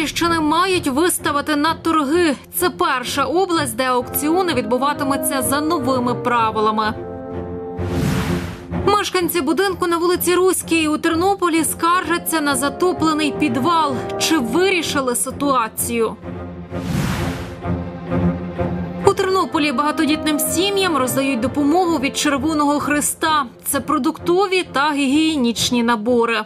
Тернопільщини мають виставити на торги. Це перша область, де аукціони відбуватимуться за новими правилами. Мешканці будинку на вулиці Руській у Тернополі скаржаться на затоплений підвал. Чи вирішили ситуацію? У Тернополі багатодітним сім'ям роздають допомогу від Червоного Хреста. Це продуктові та гігієнічні набори.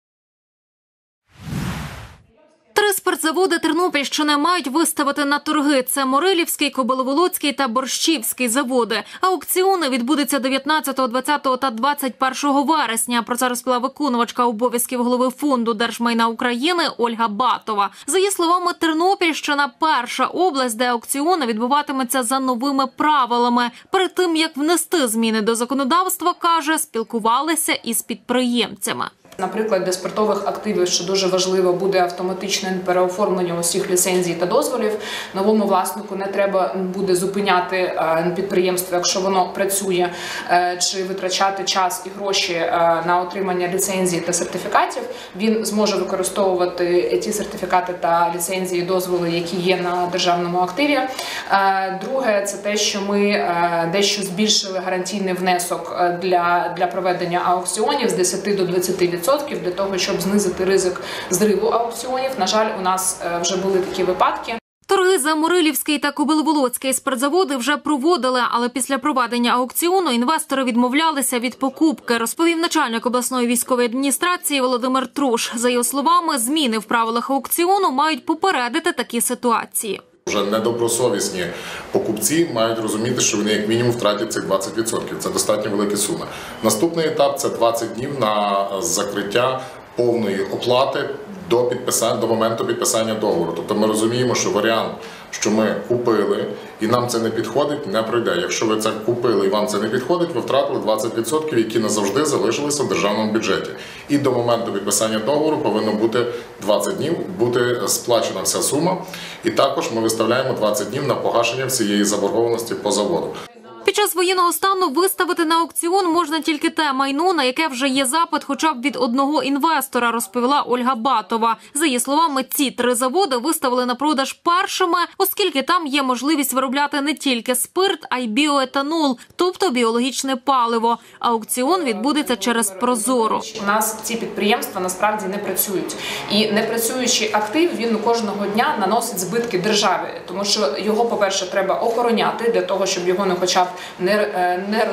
3 спиртзаводи Тернопільщини мають виставити на торги. Це Морилівський, Кобиловолоцький та Борщівський заводи. Аукціони відбудуться 19, 20 та 21 вересня. Про це розповіла виконувачка обов'язків голови Фонду держмайна України Ольга Батова. За її словами, Тернопільщина – перша область, де аукціони відбуватимуться за новими правилами. Перед тим, як внести зміни до законодавства, каже, спілкувалися із підприємцями. Наприклад, для спиртових активів, що дуже важливо, буде автоматичне переоформлення усіх ліцензій та дозволів. Новому власнику не треба буде зупиняти підприємство, якщо воно працює, чи витрачати час і гроші на отримання ліцензій та сертифікатів. Він зможе використовувати ті сертифікати та ліцензії, дозволи, які є на державному активі. Друге, це те, що ми дещо збільшили гарантійний внесок для проведення аукціонів з 10 до 20%. Для того, щоб знизити ризик зриву аукціонів. На жаль, у нас вже були такі випадки. Торги за Морилівський та Кобиловолоцький спиртзаводи вже проводили, але після проведення аукціону інвестори відмовлялися від покупки, розповів начальник обласної військової адміністрації Володимир Труш. За його словами, зміни в правилах аукціону мають попередити такі ситуації. Вже недобросовісні покупці мають розуміти, що вони як мінімум втратять цих 20%. Це достатньо великі суми. Наступний етап – це 20 днів на закриття повної оплати до моменту підписання договору. Тобто ми розуміємо, що варіант, що ми купили і нам це не підходить, не пройде. Якщо ви це купили і вам це не підходить, ви втратили 20%, які назавжди залишилися в державному бюджеті. І до моменту підписання договору повинно бути 20 днів, бути сплачена вся сума. І також ми виставляємо 20 днів на погашення всієї заборгованості по заводу. Під час воєнного стану виставити на аукціон можна тільки те майно, на яке вже є запит хоча б від одного інвестора, розповіла Ольга Батова. За її словами, ці 3 заводи виставили на продаж першими, оскільки там є можливість виробляти не тільки спирт, а й біоетанол, тобто біологічне паливо. Аукціон відбудеться через Прозоро. У нас ці підприємства насправді не працюють. І непрацюючий актив, він кожного дня наносить збитки державі. Тому що його, по-перше, треба охороняти, для того, щоб його хоча б не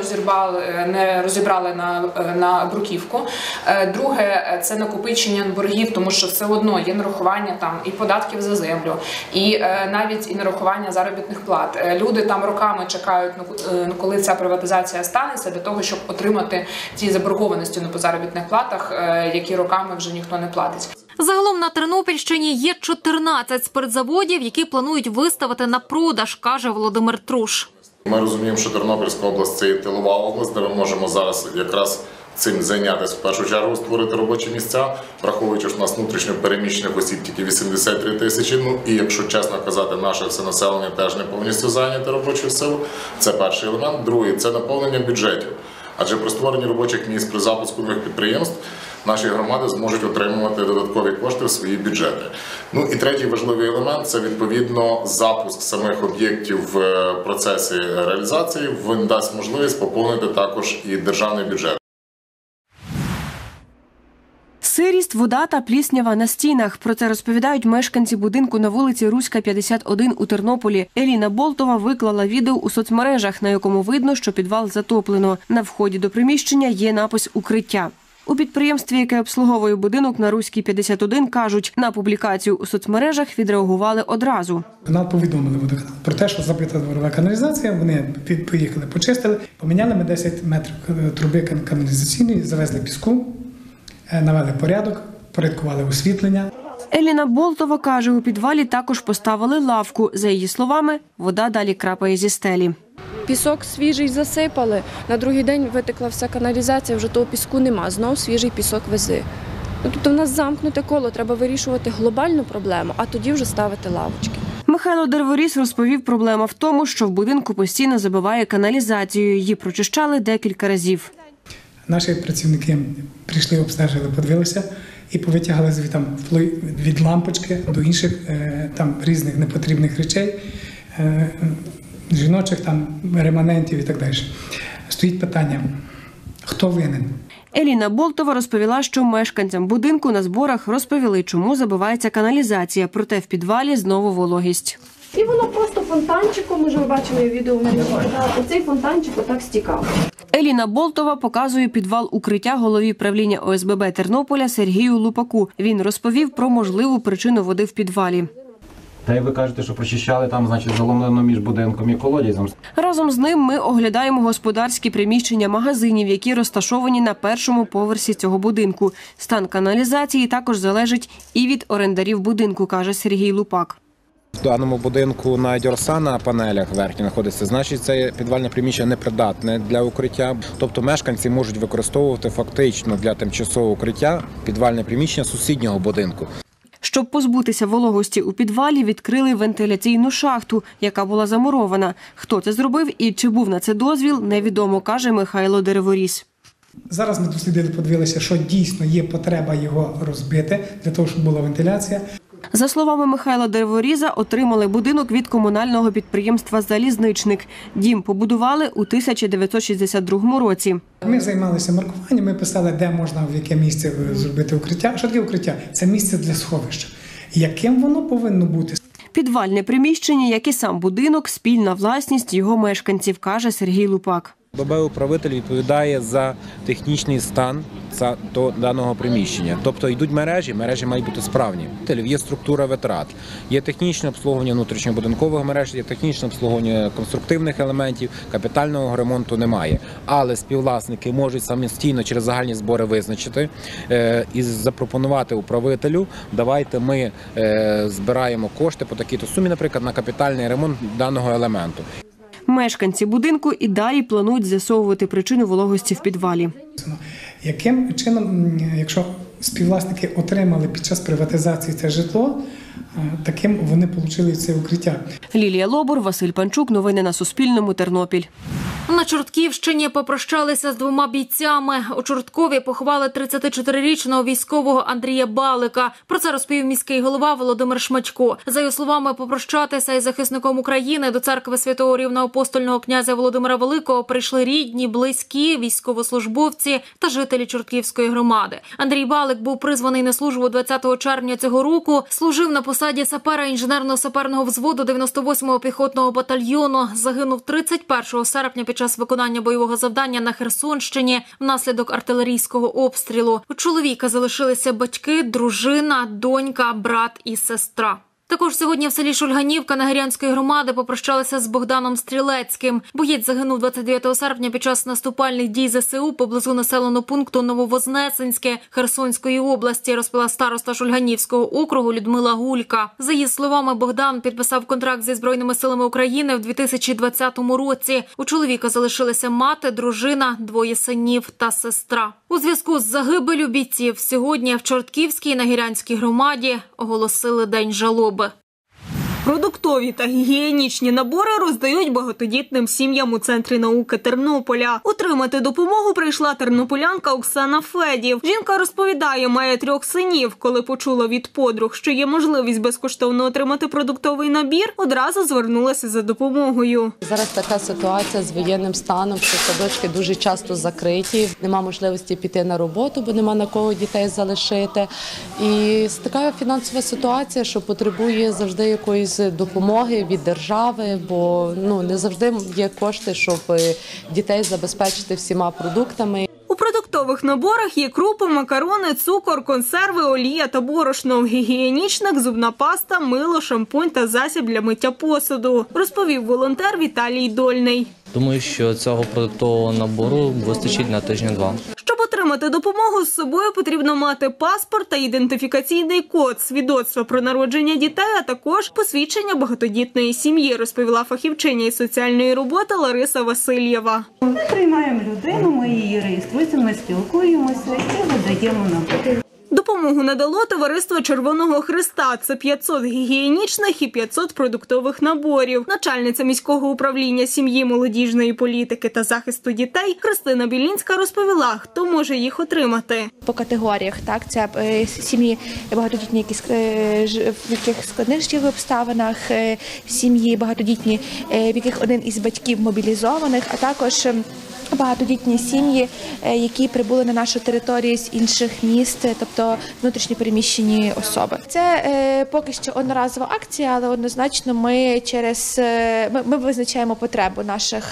розібрали на бруківку. Друге, це накопичення боргів, тому що все одно є нарахування там і податків за землю, і навіть і нарахування заробітних плат. Люди там роками чекають, коли ця приватизація станеться, для того, щоб отримати ті заборгованості по заробітних платах, які роками вже ніхто не платить. Загалом на Тернопільщині є 14 спиртзаводів, які планують виставити на продаж, каже Володимир Труш. Ми розуміємо, що Тернопільська область – це тилова область, де ми можемо зараз якраз цим зайнятися, в першу чергу створити робочі місця, враховуючи, що у нас внутрішньо переміщених осіб тільки 83 тисячі. Ну і, якщо чесно казати, наше все населення теж не повністю зайняте робочою силою. Це перший елемент. Другий – це наповнення бюджетів. Адже при створенні робочих місць, при запуску нових підприємств, наші громади зможуть отримувати додаткові кошти в свої бюджети. Ну і третій важливий елемент – це, відповідно, запуск самих об'єктів в процесі реалізації. Він дасть можливість поповнити також і державний бюджет. Сирість, вода та пліснява на стінах. Про це розповідають мешканці будинку на вулиці Руська, 51 у Тернополі. Еліна Болтова виклала відео у соцмережах, на якому видно, що підвал затоплено. На вході до приміщення є напис «Укриття». У підприємстві, яке обслуговує будинок на Руській, 51, кажуть, на публікацію у соцмережах відреагували одразу. Канал повідомили водоканал про те, що забита дворова каналізація, вони поїхали, почистили, поміняли ми 10 метрів труби каналізаційної, завезли піску, навели порядок, порядкували освітлення. Еліна Болтова каже, у підвалі також поставили лавку. За її словами, вода далі крапає зі стелі. Пісок свіжий засипали, на другий день витекла вся каналізація, вже того піску нема, знов свіжий пісок вези. Тобто в нас замкнуте коло, треба вирішувати глобальну проблему, а тоді вже ставити лавочки. Михайло Дерворіс розповів, проблема в тому, що в будинку постійно забиває каналізацію. Її прочищали декілька разів. Наші працівники прийшли, обстежили, подивилися і повитягали звідти від лампочки до інших там різних непотрібних речей, жіночих там реманентів і так далі. Стоїть питання, хто винен? Еліна Болтова розповіла, що мешканцям будинку на зборах розповіли, чому забивається каналізація, проте в підвалі знову вологість. І воно просто фонтанчиком, може ви бачили відео, оцей фонтанчик отак стікав. Еліна Болтова показує підвал укриття голові правління ОСББ Тернополя Сергію Лупаку. Він розповів про можливу причину води в підвалі. Та й ви кажете, що прочищали там, значить, заломлено між будинком і колодязем. Разом з ним ми оглядаємо господарські приміщення магазинів, які розташовані на першому поверсі цього будинку. Стан каналізації також залежить і від орендарів будинку, каже Сергій Лупак. В даному будинку навіть орса на панелях верхніх знаходиться, значить це підвальне приміщення непридатне для укриття. Тобто мешканці можуть використовувати фактично для тимчасового укриття підвальне приміщення сусіднього будинку. Щоб позбутися вологості у підвалі, відкрили вентиляційну шахту, яка була замурована. Хто це зробив і чи був на це дозвіл, невідомо, каже Михайло Дереворіс. Зараз ми дослідили, подивилися, що дійсно є потреба його розбити, для того, щоб була вентиляція. За словами Михайла Дереворіза, отримали будинок від комунального підприємства «Залізничник». Дім побудували у 1962 році. Ми займалися маркуванням, ми писали, де можна, в яке місце зробити укриття. Що таке укриття? Це місце для сховища. Яким воно повинно бути? Підвальне приміщення, як і сам будинок, спільна власність його мешканців, каже Сергій Лупак. ОСББ-управитель відповідає за технічний стан до даного приміщення. Тобто йдуть мережі мають бути справні. Є структура витрат, є технічне обслуговування внутрішньобудинкових мереж, є технічне обслуговування конструктивних елементів, капітального ремонту немає. Але співвласники можуть самостійно через загальні збори визначити і запропонувати управителю, давайте ми збираємо кошти по такій-то сумі, наприклад, на капітальний ремонт даного елементу. Мешканці будинку і далі планують з'ясовувати причину вологості в підвалі. Яким чином, якщо співвласники отримали під час приватизації це житло, таким вони отримали це укриття? Лілія Лобур, Василь Панчук. Новини на Суспільному. Тернопіль. На Чортківщині попрощалися з 2 бійцями. У Чорткові поховали 34-річного військового Андрія Балика. Про це розповів міський голова Володимир Шматько. За його словами, попрощатися із захисником України до церкви святого рівноапостольного князя Володимира Великого прийшли рідні, близькі, військовослужбовці та жителі Чортківської громади. Андрій Балик був призваний на службу 20 червня цього року. Служив на посаді сапера інженерно-саперного взводу 98-го піхотного батальйону. Загинув 31 серпня під час виконання бойового завдання на Херсонщині внаслідок артилерійського обстрілу. У чоловіка залишилися батьки, дружина, донька, брат і сестра. Також сьогодні в селі Шульганівка Нагірянської громади попрощалися з Богданом Стрілецьким. Боєць загинув 29 серпня під час наступальних дій ЗСУ поблизу населеного пункту Нововознесенське Херсонської області, розповіла староста Шульганівського округу Людмила Гулька. За її словами, Богдан підписав контракт зі Збройними силами України в 2020 році. У чоловіка залишилися мати, дружина, 2 синів та сестра. У зв'язку з загибеллю бійців сьогодні в Чортківській Нагірянській громаді оголосили день жалоби. Продуктові та гігієнічні набори роздають багатодітним сім'ям у Центрі науки Тернополя. Отримати допомогу прийшла тернополянка Оксана Федів. Жінка розповідає, має 3 синів. Коли почула від подруг, що є можливість безкоштовно отримати продуктовий набір, одразу звернулася за допомогою. Зараз така ситуація з воєнним станом, що садочки дуже часто закриті, нема можливості піти на роботу, бо нема на кого дітей залишити. І така фінансова ситуація, що потребує завжди якоїсь допомоги від держави, бо не завжди є кошти, щоб дітей забезпечити всіма продуктами. У продуктових наборах є крупи, макарони, цукор, консерви, олія та борошно, гігієнічник, зубна паста, мило, шампунь та засіб для миття посуду, розповів волонтер Віталій Дольний. Думаю, що цього продуктового набору вистачить на тиждень-2. Щоб отримати допомогу, з собою потрібно мати паспорт та ідентифікаційний код, свідоцтво про народження дітей, а також посвідчення багатодітної сім'ї, розповіла фахівчиня із соціальної роботи Лариса Васильєва. Ми приймаємо людину, ми її реєструємо, ми спілкуємося і видаємо набор. Допомогу надало товариство Червоного Хреста. Це 500 гігієнічних і 500 продуктових наборів. Начальниця міського управління сім'ї, молодіжної політики та захисту дітей Христина Білінська розповіла, хто може їх отримати. По категоріях, так, це сім'ї багатодітні, в яких складних життєвих обставинах, сім'ї багатодітні, в яких один із батьків мобілізованих, а також багатодітні сім'ї, які прибули на нашу територію з інших міст, тобто внутрішньо переміщені особи. Це поки що одноразова акція, але однозначно ми визначаємо потребу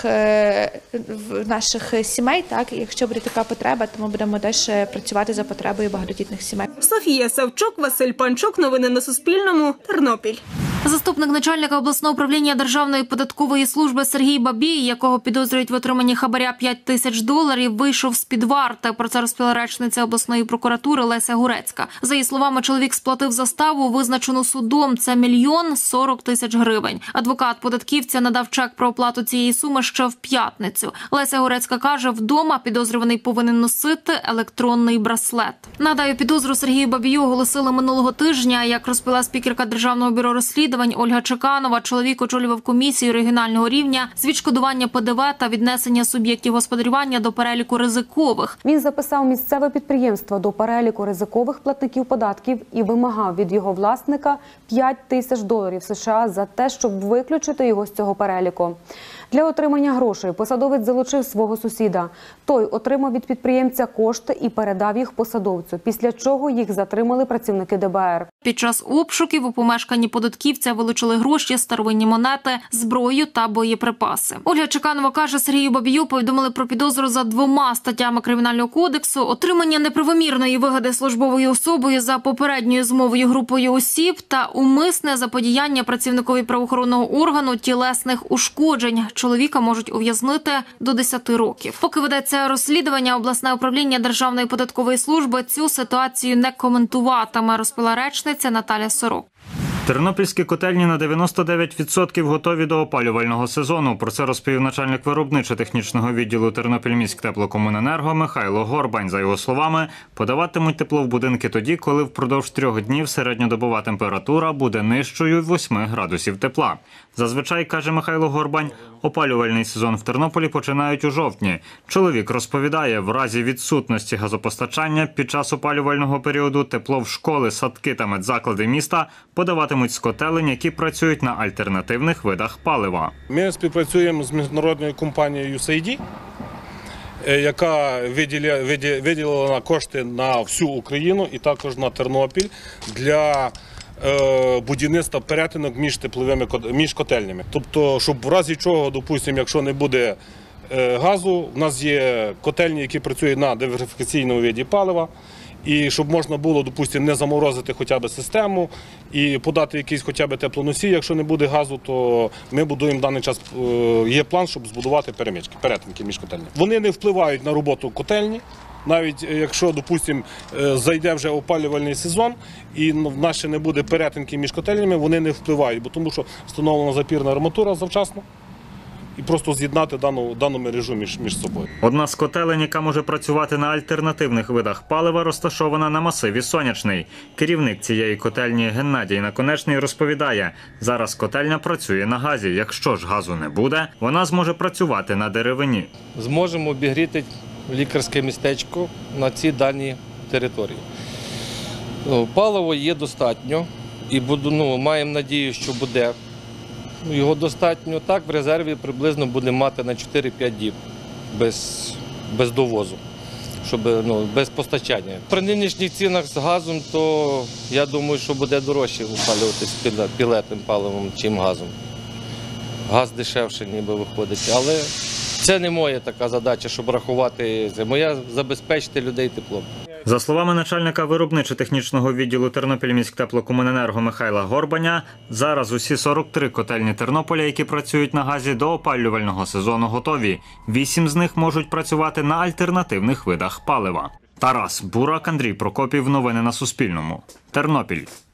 наших сімей. Так, і якщо буде така потреба, то ми будемо теж працювати за потребою багатодітних сімей. Софія Савчук, Василь Панчук. Новини на Суспільному. Тернопіль. Заступник начальника обласного управління Державної податкової служби Сергій Бабій, якого підозрюють в отриманні хабаря $5000, вийшов з-під варти. Про це розповіла речниця обласної прокуратури Леся Гурецька. За її словами, чоловік сплатив заставу, визначену судом. Це $1 040 000 гривень. Адвокат податківця надав чек про оплату цієї суми ще в п'ятницю. Леся Гурецька каже, вдома підозрюваний повинен носити електронний браслет. Нагадаю, підозру Сергію Бабію оголосили минулого тижня. Як розповіла спікерка Державного бюро розслідувань Ольга Чеканова, чоловік очолював комісію регіонального рівня з відшкодування ПДВ та віднесення суб'єктів господарювання до переліку ризикових. Він записав місцеве підприємство до переліку ризикових платників податків і вимагав від його власника $5000 США за те, щоб виключити його з цього переліку. Для отримання грошей посадовець залучив свого сусіда. Той отримав від підприємця кошти і передав їх посадовцю, після чого їх затримали працівники ДБР. Під час обшуків у помешканні податківця вилучили гроші, старовинні монети, зброю та боєприпаси. Ольга Чеканова каже, Сергію Бабію повідомили про підозру за 2 статтями Кримінального кодексу: отримання неправомірної вигоди службовою особою за попередньою змовою групою осіб та умисне заподіяння працівникові правоохоронного органу тілесних ушкоджень. Чоловіка можуть ув'язнити до 10 років. Поки ведеться розслідування, обласне управління Державної податкової служби цю ситуацію не коментуватиме, розповіла речниця Наталя Сорок. Тернопільські котельні на 99% готові до опалювального сезону. Про це розповів начальник виробничо-технічного відділу Тернопільміськтеплокомуненерго Михайло Горбань. За його словами, подаватимуть тепло в будинки тоді, коли впродовж 3 днів середньодобова температура буде нижчою 8 градусів тепла. Зазвичай, каже Михайло Горбань, опалювальний сезон в Тернополі починають у жовтні. Чоловік розповідає, в разі відсутності газопостачання під час опалювального періоду тепло в школи, садки та медзаклади міста подаватимуть з котелень, які працюють на альтернативних видах палива. Ми співпрацюємо з міжнародною компанією USAID, яка виділила кошти на всю Україну і також на Тернопіль для будівництва перетинок між котельнями. Тобто, щоб в разі чого, допустимо, якщо не буде газу, в нас є котельні, які працюють на диверсифікаційному виді палива, і щоб можна було, допустимо, не заморозити хоча б систему і подати якийсь хоча б теплоносій, якщо не буде газу, то ми будуємо в даний час, є план, щоб збудувати перетинки між котельнями. Вони не впливають на роботу котельні. Навіть якщо, допустимо, зайде вже опалювальний сезон і в нас ще не буде перетинки між котельнями, вони не впливають, бо тому що встановлена запірна арматура завчасно і просто з'єднати дану мережу між собою. Одна з котелень, яка може працювати на альтернативних видах палива, розташована на масиві Сонячний. Керівник цієї котельні Геннадій Наконечний розповідає, зараз котельня працює на газі. Якщо ж газу не буде, вона зможе працювати на деревині. Зможемо обігріти лікарське містечко на цій даній території. Паливо є достатньо і маємо надію, що буде його достатньо. Так, в резерві приблизно будемо мати на 4-5 діб без довозу, без постачання. При нинішніх цінах з газом, то я думаю, що буде дорожче опалюватися пілетним паливом, чим газом. Газ дешевше ніби виходить, але це не моя така задача, щоб рахувати. Моя – забезпечити людей теплом. За словами начальника виробничо-технічного відділу Тернопільміськтеплокомуненерго Михайла Горбаня, зараз усі 43 котельні Тернополя, які працюють на газі, до опалювального сезону готові. 8 з них можуть працювати на альтернативних видах палива. Тарас Бурак, Андрій Прокопів. Новини на Суспільному. Тернопіль.